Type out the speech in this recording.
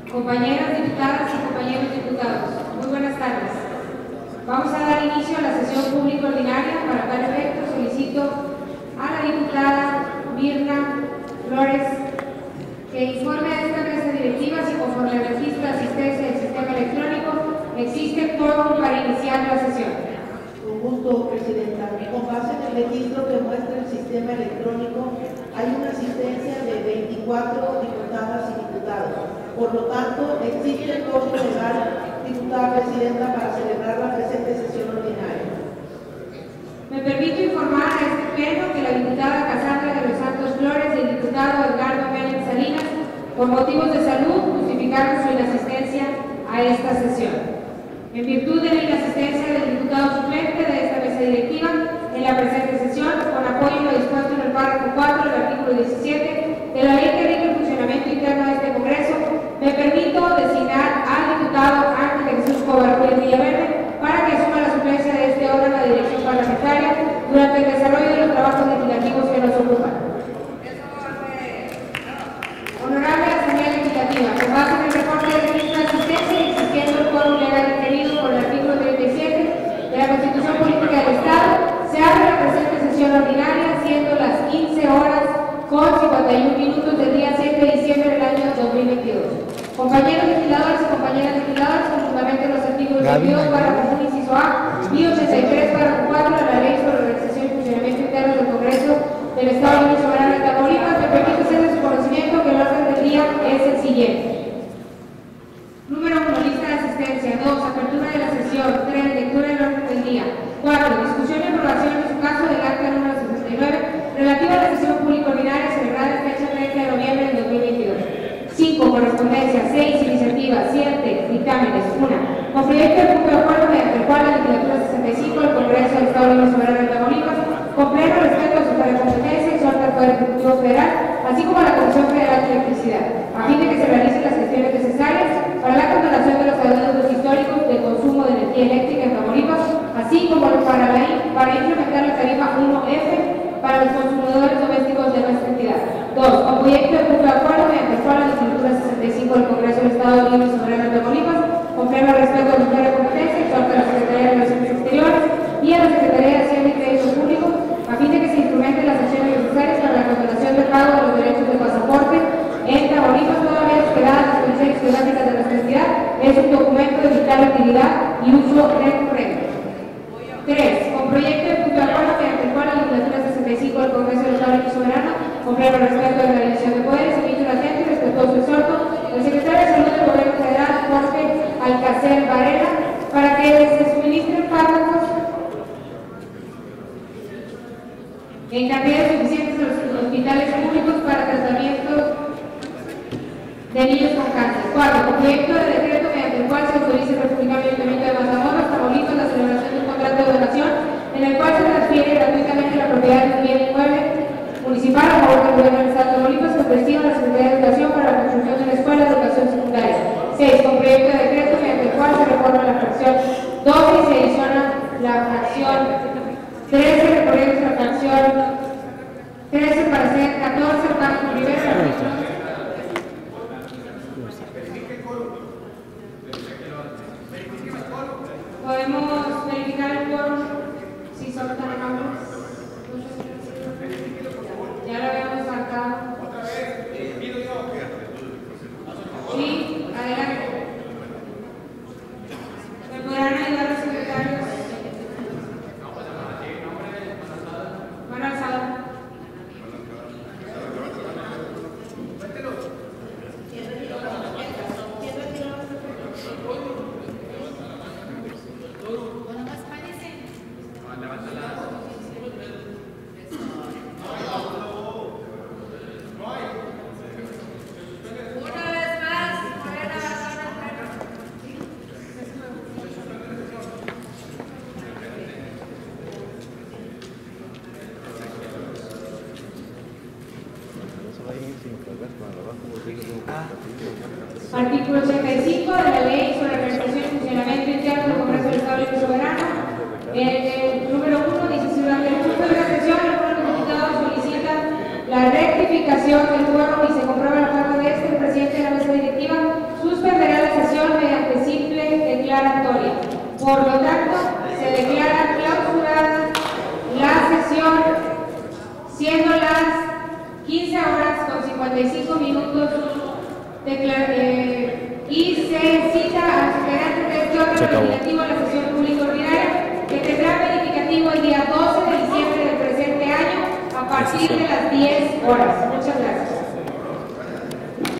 Compañeras diputadas y compañeros diputados, muy buenas tardes. Vamos a dar inicio a la sesión pública ordinaria. Para tal efecto solicito a la diputada Mirna Flores que informe a esta mesa directiva si conforme al registro de asistencia del sistema electrónico existe quórum para iniciar la sesión. Con gusto, Presidenta. Con base en el registro que muestra el sistema electrónico, hay una asistencia de 24 diputadas y diputados. Por lo tanto, existe el quórum legal, diputada Presidenta, para celebrar la presente sesión ordinaria. Me permito informar a este pleno que la diputada Cassandra de los Santos Flores y el diputado Edgardo Méndez Salinas, por motivos de salud, justificaron su inasistencia a esta sesión. En virtud de la inasistencia del diputado suplente de esta mesa directiva en la presente sesión, con apoyo en lo dispuesto en el párrafo 4 del artículo 17 de la ley que rige el funcionamiento interno de este Congreso, me permito designar al diputado Ángel Jesús Covarrubias Villaverde para que asuma la suplencia de este órgano de dirección parlamentaria durante el desarrollo de los trabajos legislativos que nos ocupan. Honorable Asamblea Legislativa, con base en el reporte de registro de asistencia y existiendo el quórum legal requerido por el artículo 37 de la Constitución Política del Estado, se abre la presente sesión ordinaria, siendo las 15 horas con 51 minutos del día 7 de diciembre del año 2022. Compañeros legisladores y compañeras legisladoras, con fundamento en los artículos 22 párrafo 1 inciso A y 83 párrafo 4 de la Ley sobre la Organización y Funcionamiento Interno del Congreso del Estado Libre y Soberano de Tamaulipas, me permite hacer de su conocimiento que el orden del día es el siguiente. Número 1, lista de asistencia. 2, apertura de la sesión. 3, lectura del orden del día. 4, discusión y aprobación en su caso del acta número 69 relativa a la sesión pública ordinaria celebrada en fecha 30 de noviembre del 2022. 5, correspondencia. 6, iniciativas. 7, dictámenes. 1, con proyecto de punto de acuerdo mediante el cual la legislatura 65 del Congreso del Estado Libre y Soberano de Tamaulipas, con pleno respeto a su competencia, exhorta al Poder Ejecutivo Federal, así como a la Comisión Federal de Electricidad, a fin de que se realicen las gestiones necesarias para la condonación de los adeudos históricos de consumo de energía eléctrica en Tamaulipas, así como para implementar la tarifa 1F para los consumidores domésticos de nuestra entidad. 2, con proyecto de punto de acuerdo mediante el cual la legislatura 65 del Congreso del Estado Libre y Soberano de Tamaulipas, con pleno respeto a su competencia, exhorta a la Secretaría de Relaciones Exteriores y a la Secretaría de Hacienda y Crédito Público, a fin de que se instrumenten las acciones necesarias para la condonación del pago de los derechos de pasaporte en Tamaulipas, toda vez que dadas las condiciones geográficas de nuestra entidad, es un documento de vital utilidad y uso recurrente. 3, con proyecto de punto de acuerdo mediante el cual la legislatura 65 del Congreso del Estado Libre y Soberano, con pleno respeto de la división de poderes, emite un atento y respetuoso exhorto al secretario de Salud del Gobierno Federal, Jorge Alcácer Varela, para que se suministren fármacos en cantidades suficientes a los hospitales públicos para tratamiento de niños con cáncer. 4, con proyecto de decreto mediante el cual se autoriza el republicano Ayuntamiento de Matamoros, Tamaulipas, la celebración de un contrato de donación en el cual se transfiere gratuitamente la propiedad de un bien inmueble municipal a favor del gobierno del Estado de Tamaulipas, que prestima la Secretaría de Educación para la construcción de una escuela de educación secundaria. 6, con proyecto de decreto mediante el cual se reforma la fracción 12 y se adiciona la fracción 13, recorriendo la fracción 13 para ser 14, párrafo primero. ¿Podemos verificar el quórum si son tan amables? Ya lo habíamos marcado. ¿Otra vez? ¿Pido yo o qué? Sí, adelante. ¿Me podrán ayudar los secretarios? Mano alzada. Artículo 85 de la Ley sobre la Organización y Funcionamiento Interno del Congreso del Estado Libre y Soberano. El número 1 dice: si durante el curso de la sesión el número de diputados solicita la rectificación del quórum y se comprueba la falta de este, el presidente de la mesa directiva minutos. Y se cita a los integrantes de este órgano legislativo a la sesión pública ordinaria, que tendrá verificativo el día 12 de diciembre del presente año a partir de las 10 horas. Muchas gracias.